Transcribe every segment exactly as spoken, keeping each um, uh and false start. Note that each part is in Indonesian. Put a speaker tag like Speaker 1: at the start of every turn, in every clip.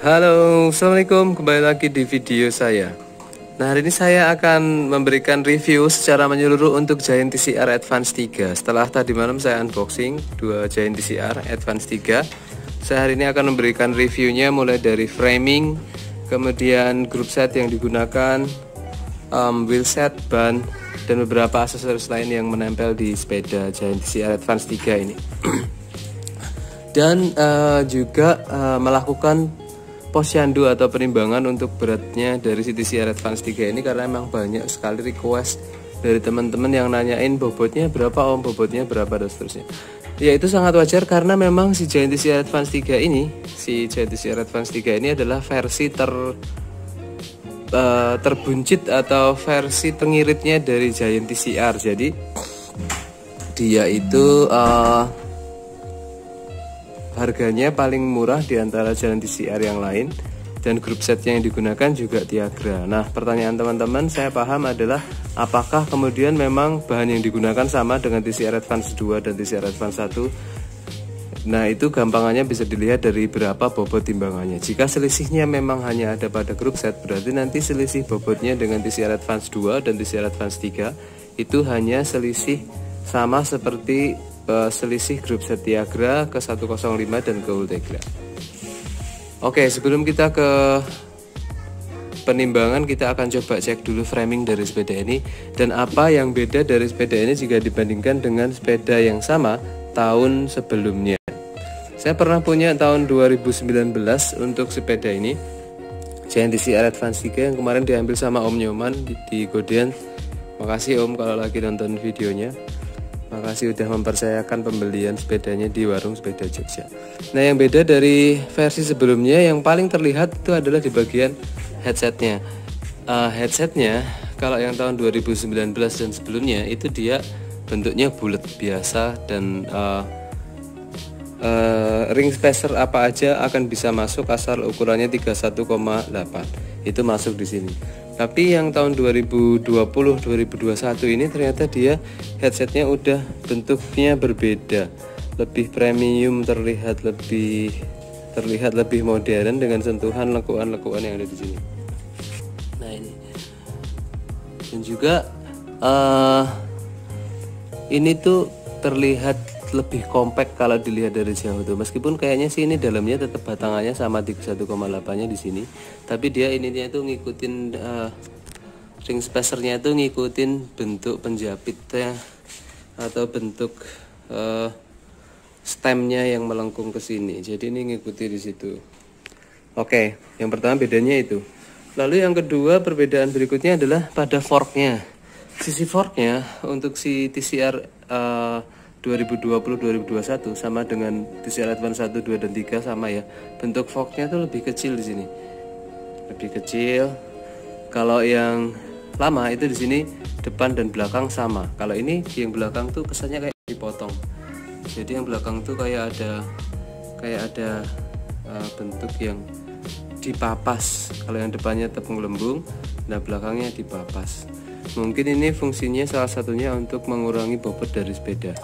Speaker 1: Halo, assalamualaikum, kembali lagi di video saya. Nah, hari ini saya akan memberikan review secara menyeluruh untuk Giant T C R Advance tiga. Setelah tadi malam saya unboxing dua Giant T C R Advance tiga, saya hari ini akan memberikan reviewnya mulai dari framing, kemudian group set yang digunakan, um, wheel set, ban, dan beberapa aksesoris lain yang menempel di sepeda Giant T C R Advance tiga ini. Dan uh, juga uh, melakukan posyandu atau penimbangan untuk beratnya dari T C R Advance tiga ini, karena memang banyak sekali request dari teman-teman yang nanyain bobotnya berapa om, bobotnya berapa dan seterusnya. Ya, itu sangat wajar karena memang si Giant T C R Advance tiga ini, si Giant T C R Advance tiga ini adalah versi ter uh, terbuncit atau versi tengiritnya dari Giant T C R. Jadi dia itu uh, harganya paling murah di antara Giant T C R yang lain, dan grup setnya yang digunakan juga Tiagra. Nah, pertanyaan teman-teman saya paham adalah apakah kemudian memang bahan yang digunakan sama dengan T C R Advance dua dan T C R Advance satu? Nah, itu gampangannya bisa dilihat dari berapa bobot timbangannya. Jika selisihnya memang hanya ada pada grup set, berarti nanti selisih bobotnya dengan T C R Advance dua dan T C R Advance tiga itu hanya selisih sama seperti Uh, selisih grup set Tiagra ke seratus lima dan ke Ultegra. Oke, sebelum kita ke penimbangan, kita akan coba cek dulu framing dari sepeda ini dan apa yang beda dari sepeda ini jika dibandingkan dengan sepeda yang sama tahun sebelumnya. Saya pernah punya tahun dua ribu sembilan belas untuk sepeda ini, Giant T C R Advance tiga, yang kemarin diambil sama Om Nyoman di, di Godean. Makasih Om kalau lagi nonton videonya. Makasih udah mempercayakan pembelian sepedanya di warung sepeda Jogja. Nah, yang beda dari versi sebelumnya yang paling terlihat itu adalah di bagian headsetnya. Uh, headsetnya kalau yang tahun dua ribu sembilan belas dan sebelumnya itu dia bentuknya bulat biasa, dan uh, uh, ring spacer apa aja akan bisa masuk asal ukurannya tiga puluh satu koma delapan. Itu masuk di sini. Tapi yang tahun dua ribu dua puluh dua ribu dua puluh satu ini ternyata dia headsetnya udah bentuknya berbeda, lebih premium, terlihat lebih terlihat lebih modern dengan sentuhan lekuan-lekuan yang ada di sini. Nah, ini dan juga uh, ini tuh terlihat lebih compact kalau dilihat dari jauh tuh. Meskipun kayaknya sih ini dalamnya tetap batangannya sama tiga puluh satu koma delapan nya di sini, tapi dia ininya tuh ngikutin uh, ring spacernya tuh ngikutin bentuk penjapitnya atau bentuk uh, stemnya yang melengkung ke sini. Jadi ini ngikuti di situ. Oke, yang pertama bedanya itu. Lalu yang kedua, perbedaan berikutnya adalah pada forknya. Sisi forknya untuk si T C R uh, dua ribu dua puluh dua ribu dua puluh satu sama dengan T C R Advance satu, dua dan tiga sama ya. Bentuk forknya tuh lebih kecil di sini. Lebih kecil. Kalau yang lama itu di sini depan dan belakang sama. Kalau ini yang belakang tuh kesannya kayak dipotong. Jadi yang belakang tuh kayak ada kayak ada uh, bentuk yang dipapas. Kalau yang depannya tepung lembung, nah belakangnya dipapas. Mungkin ini fungsinya salah satunya untuk mengurangi bobot dari sepeda.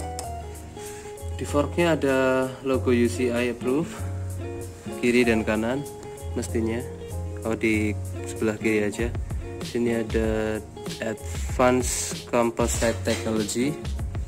Speaker 1: Di forknya ada logo U C I approve kiri dan kanan mestinya. Oh, di sebelah kiri aja. Sini ada Advanced Composite Technology.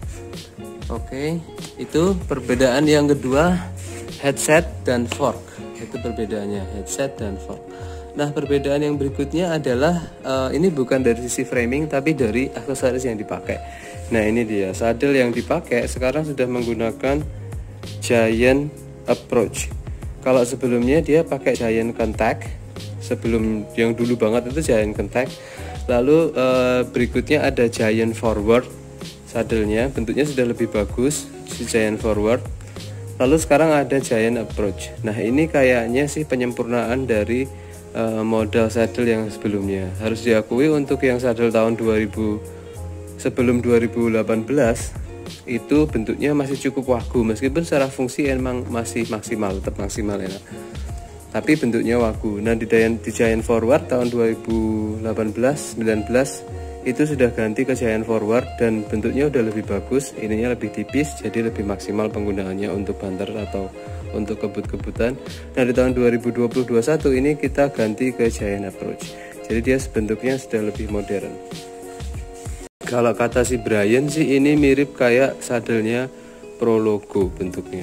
Speaker 1: Oke, itu perbedaan yang kedua, headset dan fork. Itu perbedaannya, headset dan fork. Nah, perbedaan yang berikutnya adalah uh, ini bukan dari sisi framing tapi dari aksesoris yang dipakai. Nah, ini dia saddle yang dipakai sekarang sudah menggunakan Giant Approach. Kalau sebelumnya dia pakai Giant Contact, sebelum yang dulu banget itu Giant Contact. Lalu uh, berikutnya ada Giant Forward. Saddlenya bentuknya sudah lebih bagus, si Giant Forward. Lalu sekarang ada Giant Approach. Nah, ini kayaknya sih penyempurnaan dari uh, model saddle yang sebelumnya. Harus diakui untuk yang saddle tahun dua ribu sebelum dua ribu delapan belas itu bentuknya masih cukup wagu, meskipun secara fungsi emang masih maksimal, tetap maksimal enak. Tapi bentuknya wagu. Nah, di Giant, di Giant Forward tahun dua ribu delapan belas sembilan belas itu sudah ganti ke Giant Forward dan bentuknya udah lebih bagus, ininya lebih tipis, jadi lebih maksimal penggunaannya untuk banter atau untuk kebut-kebutan. Nah di tahun dua ribu dua puluh dua puluh satu ini kita ganti ke Giant Approach, jadi dia bentuknya sudah lebih modern. Kalau kata si Brian sih ini mirip kayak sadelnya Prologo bentuknya.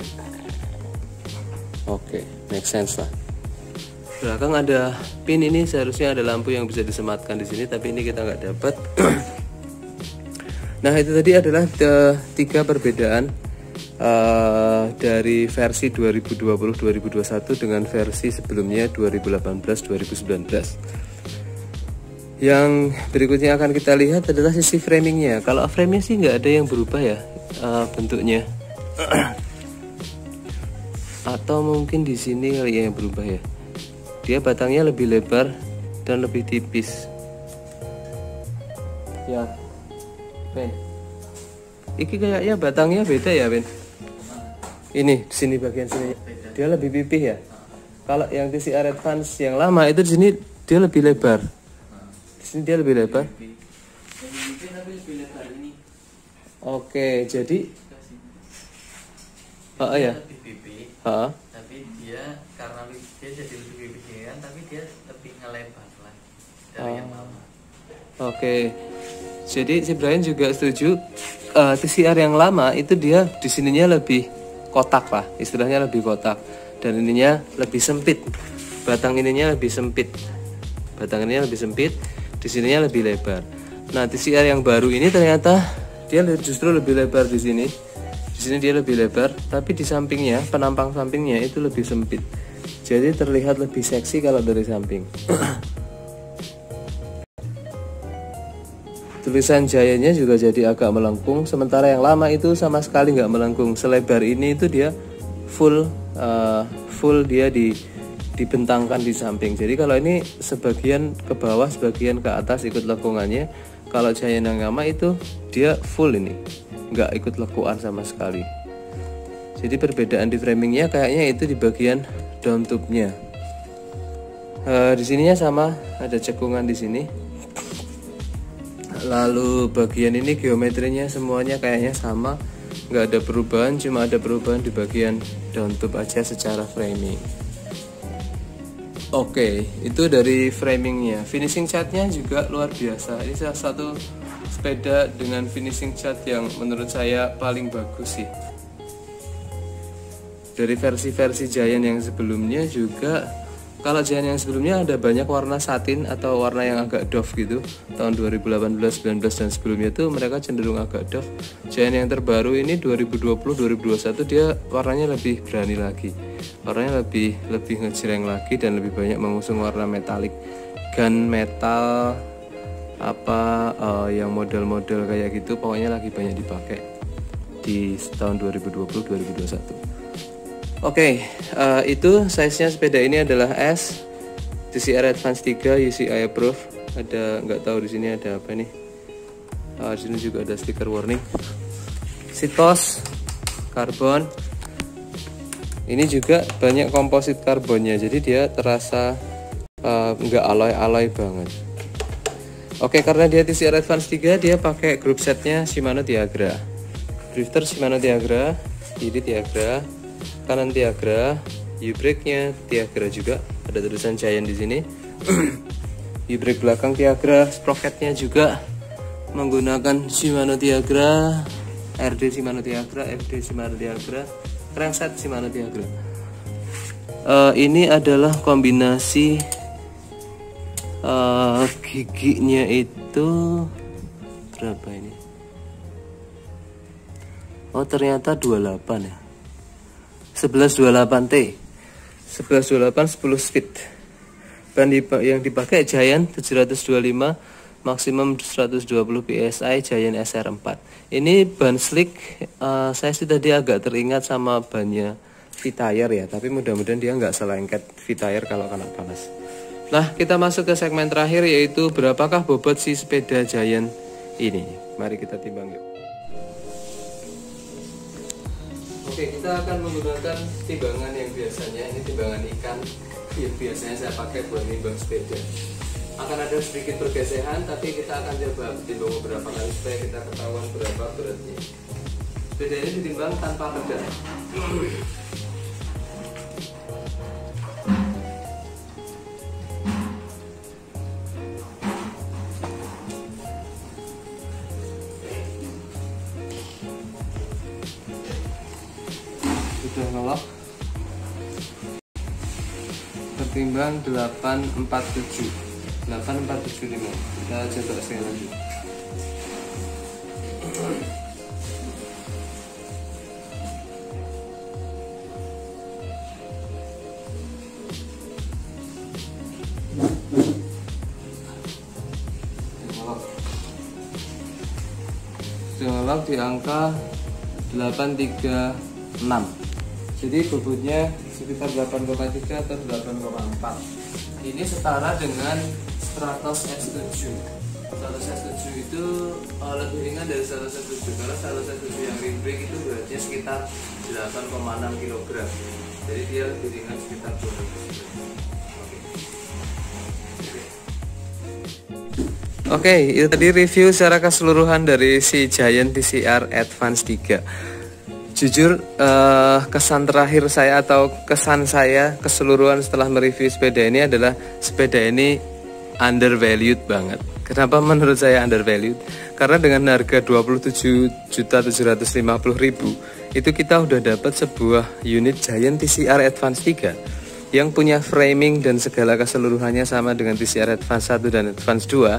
Speaker 1: Oke, make sense lah. Belakang ada pin, ini seharusnya ada lampu yang bisa disematkan di sini, tapi ini kita nggak dapat. Nah itu tadi adalah tiga perbedaan uh, dari versi dua ribu dua puluh dua ribu dua puluh satu dengan versi sebelumnya dua ribu delapan belas dua ribu sembilan belas. Yang berikutnya akan kita lihat adalah sisi framingnya. Kalau framenya sih nggak ada yang berubah ya uh, bentuknya. Atau mungkin di sini kali ya yang berubah ya. Dia batangnya lebih lebar dan lebih tipis. Ya, Ben. Iki kayaknya batangnya beda ya, Ben. Ini di sini bagian sini. Dia lebih pipih ya. Kalau yang T C R Advance yang lama itu di sini dia lebih lebar. Di sini dia lebih lebar. Oke, jadi oh ya. Heeh.
Speaker 2: Tapi dia karena dia jadi lebih pipih kan, tapi dia lebih ngelebar lah dari oh. yang lama.
Speaker 1: Oke. Jadi si Brian juga setuju uh, T C R yang lama itu dia di sininya lebih kotak lah, istilahnya lebih kotak, dan ininya lebih sempit. Batang ininya lebih sempit. Batang ininya lebih sempit, di sininya lebih lebar. Nah, T C R yang baru ini ternyata dia justru lebih lebar di sini. Di sini dia lebih lebar, tapi di sampingnya, penampang sampingnya itu lebih sempit. Jadi terlihat lebih seksi kalau dari samping. Tulisan Giant-nya juga jadi agak melengkung, sementara yang lama itu sama sekali nggak melengkung. Selebar ini itu dia full uh, full dia di dibentangkan di samping. Jadi kalau ini sebagian ke bawah, sebagian ke atas ikut lengkungannya. Kalau Giant yang lama itu dia full ini, nggak ikut lekukan sama sekali. Jadi perbedaan di framingnya kayaknya itu di bagian down tube-nya. Uh, di sininya sama, ada cekungan di sini. Lalu bagian ini geometrinya semuanya kayaknya sama, nggak ada perubahan, cuma ada perubahan di bagian down tube aja secara framing. Oke, itu dari framingnya. Finishing catnya juga luar biasa. Ini salah satu sepeda dengan finishing cat yang menurut saya paling bagus sih. Dari versi-versi Giant yang sebelumnya juga, kalau Giant yang sebelumnya ada banyak warna satin atau warna yang agak doff gitu. Tahun dua ribu delapan belas, sembilan belas dan sebelumnya tuh mereka cenderung agak doff. Giant yang terbaru ini dua ribu dua puluh dua ribu dua puluh satu dia warnanya lebih berani lagi. Warnanya lebih lebih ngejreng lagi dan lebih banyak mengusung warna metalik, gun metal apa uh, yang model-model kayak gitu, pokoknya lagi banyak dipakai di tahun dua ribu dua puluh dua ribu dua puluh satu. Oke, okay, uh, itu size-nya sepeda ini adalah S, T C R Advance tiga, U C I Approved. Ada nggak tahu di sini ada apa nih? Uh, di sini juga ada stiker warning. Sitos karbon. Ini juga banyak komposit karbonnya, jadi dia terasa uh, nggak alloy-alloy banget. Oke, okay, karena dia T C R Advance tiga, dia pakai group setnya Shimano Tiagra. Drifter Shimano Tiagra, kiri Tiagra, kanan Tiagra, U-brake-nya Tiagra juga, ada tulisan Giant di sini. U-brake belakang Tiagra, sprocket-nya juga menggunakan Shimano Tiagra, R D Shimano Tiagra, F D Shimano Tiagra, crankset Shimano Tiagra. Uh, ini adalah kombinasi uh, giginya itu berapa ini? Oh ternyata dua puluh delapan ya. sebelas dua puluh delapan T, sebelas dua puluh delapan sepuluh speed. Ban yang dipakai Giant tujuh ratus dua puluh lima, maksimum seratus dua puluh P S I, Giant S R empat. Ini ban slick, uh, saya sih tadi agak teringat sama bannya V-Tire ya, tapi mudah-mudahan dia nggak selengket V-Tire kalau kena panas. Nah, kita masuk ke segmen terakhir, yaitu berapakah bobot si sepeda Giant ini. Mari kita timbang yuk. Oke, kita akan menggunakan timbangan yang biasanya, ini timbangan ikan yang biasanya saya pakai buat nimbang sepeda. Akan ada sedikit pergeseran, tapi kita akan coba timbang beberapa kali supaya kita ketahuan berapa beratnya. Sepeda ini ditimbang tanpa pedal. timbang delapan empat tujuh delapan empat tujuh lima. Kita coba sekali lagi. Sudah di angka delapan tiga enam. Jadi bobotnya sekitar delapan koma tiga atau delapan koma empat. Ini setara dengan Stratos S tujuh. Stratos S tujuh itu uh, lebih ringan dari Stratos S tujuh karena Stratos S tujuh yang ring brake itu beratnya sekitar delapan koma enam kilogram. Jadi dia lebih ringan sekitar dua ratus gram. Oke, okay, itu tadi review secara keseluruhan dari si Giant T C R Advance tiga. Jujur, uh, kesan terakhir saya atau kesan saya keseluruhan setelah mereview sepeda ini adalah sepeda ini undervalued banget. Kenapa menurut saya undervalued? Karena dengan harga dua puluh tujuh juta tujuh ratus lima puluh ribu itu kita udah dapat sebuah unit Giant T C R Advance tiga yang punya framing dan segala keseluruhannya sama dengan T C R Advance satu dan Advance dua,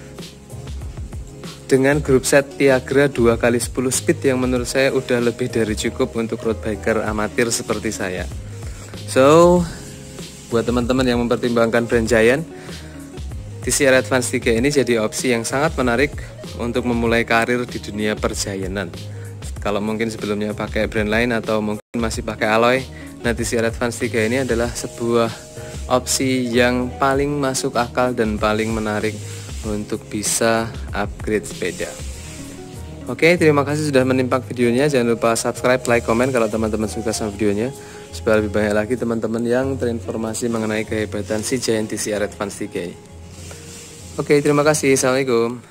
Speaker 1: dengan grup set Tiagra dua kali sepuluh speed yang menurut saya udah lebih dari cukup untuk road biker amatir seperti saya. So, buat teman-teman yang mempertimbangkan brand Giant, T C R Advance tiga ini jadi opsi yang sangat menarik untuk memulai karir di dunia perjalanan. Kalau mungkin sebelumnya pakai brand lain atau mungkin masih pakai alloy, nah T C R Advance tiga ini adalah sebuah opsi yang paling masuk akal dan paling menarik untuk bisa upgrade sepeda. Oke, terima kasih sudah menimpak videonya. Jangan lupa subscribe, like, komen kalau teman-teman suka sama videonya, supaya lebih banyak lagi teman-teman yang terinformasi mengenai kehebatan si Giant T C R Advance tiga. Oke, terima kasih. Assalamualaikum.